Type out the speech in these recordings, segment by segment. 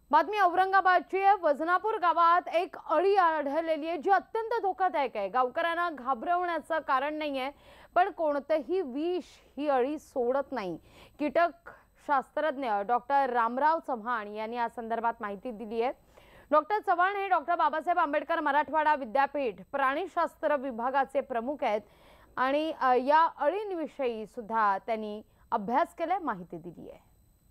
बातमी औरंगाबादची आहे। वजनापूर गावात एक अळी आढळलेली आहे जी अत्यंत धोकादायक आहे। गावकऱ्यांना घाबरवण्याचं कारण नाहीये, पण कोणतेही विष ही अळी सोडत नाही। कीटक शास्त्रज्ञ डॉक्टर रामराव चव्हाण यांनी या संदर्भात माहिती दिली आहे। डॉक्टर चव्हाण हे डॉक्टर बाबासाहेब आंबेडकर मराठवाडा विद्यापीठ प्राणीशास्त्र विभागाचे प्रमुख आहेत आणि या अळींविषयी सुद्धा त्यांनी अभ्यास केलाय, माहिती दिली आहे।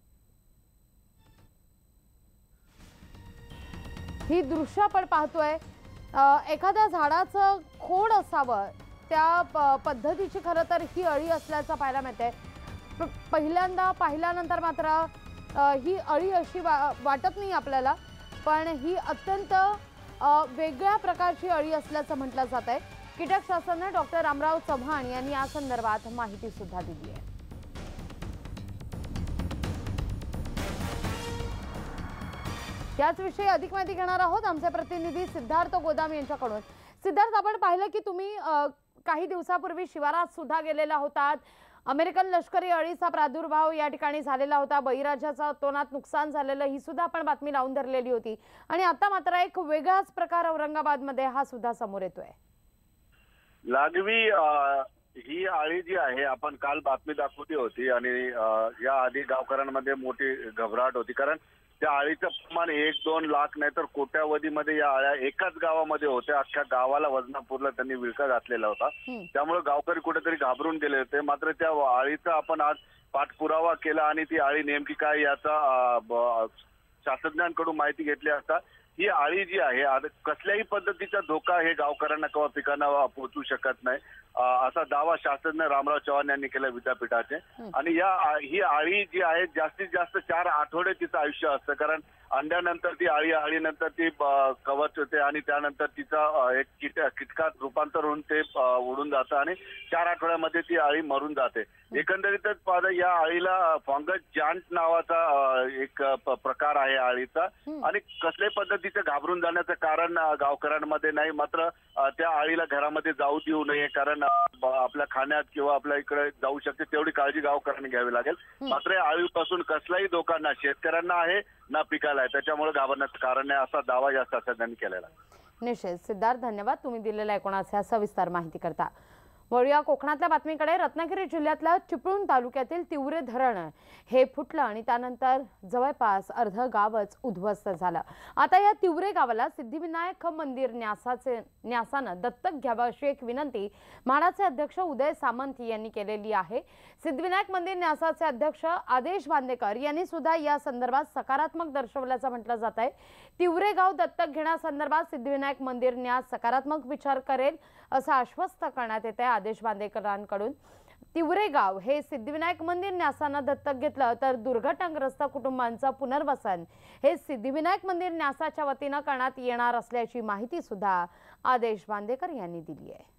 ही दृश्य आपण पाहतोय, एखाद्या झाडाचं खोड असावं त्या पद्धतीची खरं तर ही अळी असल्याचं पाहायला मिळते। पहिल्यांदा पाहिल्यानंतर मात्र ही अळी अशी वाटत नाही आपल्याला, पण ही अत्यंत वेगळ्या प्रकारची अळी असल्याचं म्हटलं जात आहे। कीटकशास्त्रज्ञ डॉक्टर रामराव चव्हाण यांनी या संदर्भात माहिती सुद्धा दिली आहे। याचविषयी अधिक माहिती घेणार आहोत आमचे प्रतिनिधी सिद्धार्थ गोदाम यांच्याकडून। सिद्धार्थ, आपण पाहिलं की तुम्ही काही दिवसापूर्वी शिवारात सुद्धा गेलेला होतात। अमेरिकन लष्करी अळीचा प्रादुर्भाव या ठिकाणी झालेला होता, बळीराजाचं अतोनात नुकसान झालेलं, ही सुद्धा आपण बातमी लावून धरलेली होती आणि आता मात्र एक वेगळाच प्रकार औरंगाबादमध्ये हा सुद्धा समोर येतोय। लागवी ही अळी जी आहे, आपण काल बातमी दाखवली होती आणि या आधी गावकऱ्यांमध्ये मोठी घबराट होती, कारण त्या अळीचं प्रमाण 1-2 लाख नाही तर कोट्यावधीमध्ये या अळ्या एकाच गावामध्ये होत्या। अख्ख्या गावाला वजनापूरला त्यांनी विळखा घातलेला होता, त्यामुळे गावकरी कुठेतरी घाबरून गेले होते। मात्र त्या अळीचा आपण आज पाठपुरावा केला आणि ती अळी नेमकी काय याचा शास्त्रज्ञांकडून माहिती घेतली असता ही अळी जी आहे कसल्याही पद्धतीचा धोका हे गावकऱ्यांना किंवा पिकांना पोहोचू शकत नाही, असा दावा शास्त्रज्ञ रामराव चव्हाण यांनी केला विद्यापीठाचे। आणि ही अळी जी आहे जास्तीत जास्त 4 आठवडे तिचं आयुष्य असतं, कारण अंड्यानंतर ती अळीनंतर ती कवच होते आणि त्यानंतर तिचा एक कीटकात रूपांतर होऊन ते उडून जातं आणि 4 आठवड्यामध्ये ती अळी मरून जाते। एकंदरीतच पाहता या अळीला फंगस जांट नावाचा एक प्रकार आहे अळीचा आणि कसल्याही पद्धतीचं घाबरून जाण्याचं कारण गावकऱ्यांमध्ये नाही। मात्र त्या अळीला घरामध्ये जाऊ देऊ नये, कारण आपल्या खाण्यात किंवा आपल्या इकडे जाऊ शकते तेवढी काळजी गावकऱ्यांनी घ्यावी लागेल। मात्र या अळीपासून कसलाही धोका ना शेतकऱ्यांना आहे ना पिकाला आहे, त्याच्यामुळे घाबरण्याचं कारण नाही असा दावा या शास्त्रज्ञांनी केलेला आहे। निश्चित सिद्धार्थ, धन्यवाद तुम्ही दिलेल्या एकूणाच्या सविस्तर माहिती करता। वळूया कोकणातल्या बातमीकडे। रत्नागिरी जिल्ह्यातल्या चिपळूण तालुक्यातील तिवरे धरण हे फुटलं आणि त्यानंतर जवळपास अर्ध गावच उद्ध्वस्त झालं। आता या तिवरे गावाला सिद्धिविनायक मंदिर न्यासानं दत्तक घ्यावं अशी एक विनंती म्हाडाचे अध्यक्ष उदय सामंत यांनी केलेली आहे। सिद्धिविनायक मंदिर न्यासाचे अध्यक्ष आदेश बांदेकर यांनी सुद्धा या संदर्भात सकारात्मक दर्शवल्याचं म्हटलं जात आहे। तिवरे गाव दत्तक घेण्यासंदर्भात सिद्धिविनायक मंदिर न्यास सकारात्मक विचार करेल असं आश्वस्त करण्यात येते आदेश बांदेकरांकडून। तिवरे गाव हे सिद्धिविनायक मंदिर न्यासानं दत्तक घेतलं तर दुर्घटनाग्रस्त कुटुंबांचं पुनर्वसन हे सिद्धिविनायक मंदिर न्यासाच्या वतीनं करण्यात येणार असल्याची माहिती सुद्धा आदेश बांदेकर यांनी दिली आहे।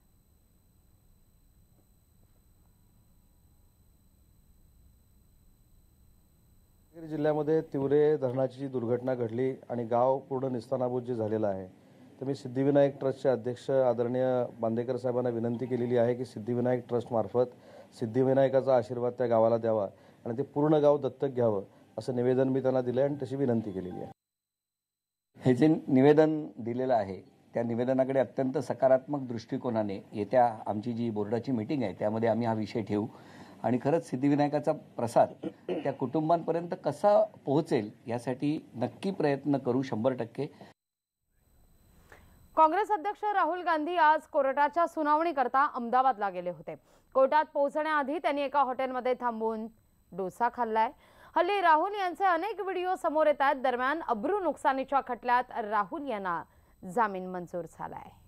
जिल्ह्यामध्ये तिवरे धरणाची जी दुर्घटना घडली आणि गाव पूर्ण निस्तानाबूत जे झालेलं आहे, तर मी सिद्धिविनायक ट्रस्टचे अध्यक्ष आदरणीय बांदेकर साहेबांना विनंती केलेली आहे की सिद्धिविनायक ट्रस्ट मार्फत सिद्धिविनायकाचा आशीर्वाद त्या गावाला द्यावा आणि ते पूर्ण गाव दत्तक घ्यावं असं निवेदन मी त्यांना दिलं आणि तशी विनंती केलेली आहे। हे जे निवेदन दिलेलं आहे त्या निवेदनाकडे अत्यंत सकारात्मक दृष्टिकोनाने येत्या आमची जी बोर्डाची मीटिंग आहे त्यामध्ये आम्ही हा विषय ठेवू आणि खरंच सिद्धिविनायकाचा प्रसाद त्या कुटुंबांपर्यंत कसा पोहोचेल यासाठी नक्की प्रयत्न करू 100%। काँग्रेस अध्यक्ष राहुल गांधी आज कोर्टाच्या सुनावणीकरता अहमदाबादला गेले होते। कोर्टात पोहोचण्याआधी त्यांनी एका हॉटेलमध्ये थांबून डोसा खाल्लाय। हल्ली राहुल यांचे अनेक व्हिडिओ समोर येत आहेत। दरम्यान अब्रू नुकसानीच्या खटल्यात राहुल यांना जामीन मंजूर झालाय।